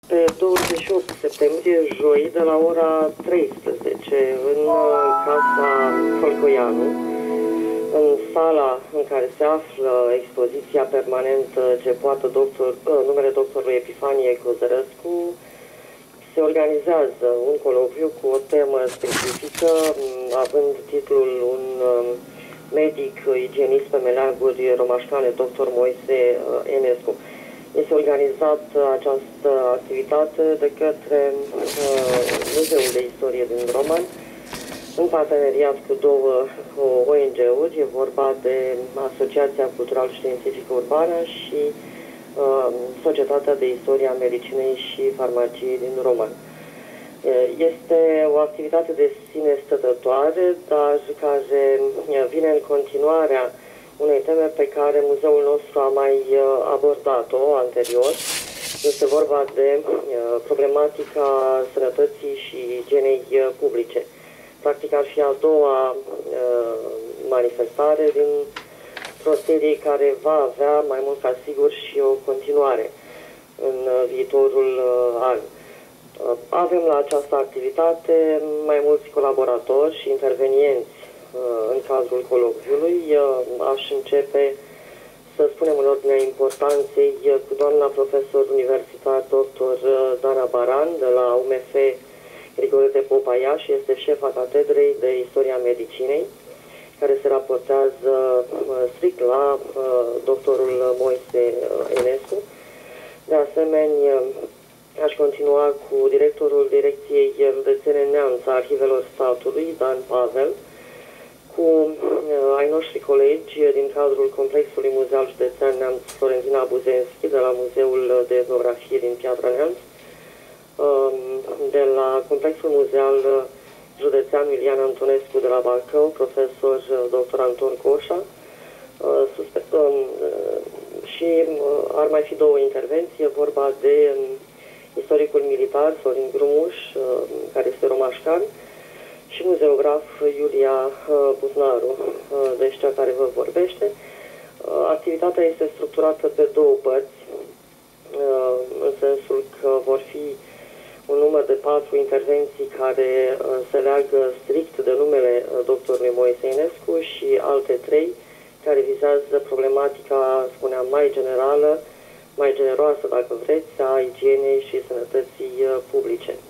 pe 28 septembrie, joi, de la ora 13, în Casa Fălcăianu, în sala în care se află expoziția permanentă ce poartă numele doctorului Epifanie Cozărescu, se organizează un colocviu cu o temă specifică, având titlul un medic igienist pe meleaguri romașcane, dr. Moise Enescu. Este organizat această activitate de către Muzeul de Istorie din Roman, în parteneriat cu două ONG-uri. E vorba de Asociația Cultural-Științifică Urbană și Societatea de Istorie a Medicinei și Farmaciei din Roman. Este o activitate de sine stătătoare, dar care vine în continuarea unei teme pe care muzeul nostru a mai abordat-o anterior. Este vorba de problematica sănătății și igienei publice. Practic ar fi a doua manifestare dintr-o serie care va avea mai mult ca sigur și o continuare în viitorul an. Avem la această activitate mai mulți colaboratori și intervenienți în cadrul colocviului. Aș începe să spunem în ordinea importanței cu doamna profesor universitar dr. Dana Baran de la UMF Grigore Popa Iași, este șefa catedrei de Istoria Medicinei, care se raportează strict la doctorul Moise Enescu. De asemenea, aș continua cu directorul Direcției Județene Neamț a Arhivelor Statului, Dan Pavel, cu ai noștri colegi din cadrul Complexului Muzeal Județean Neamț Florentina Buzenski, de la Muzeul de Etnografie din Piatra Neamț, de la Complexul Muzeal Județean Iulian Antonescu de la Bacău, profesor dr. Anton Coșa, și ar mai fi două intervenții. E vorba de istoricul militar Sorin Grumuș, care este romașcan, și muzeograf Iulia Buznaru, deci cea care vă vorbește. Activitatea este structurată pe două părți, în sensul că vor fi un număr de 4 intervenții care se leagă strict de numele doctorului Moise Enescu și alte 3 care vizează problematica, spuneam, mai generală, mai generoasă, dacă vreți, a igienei și sănătății publice.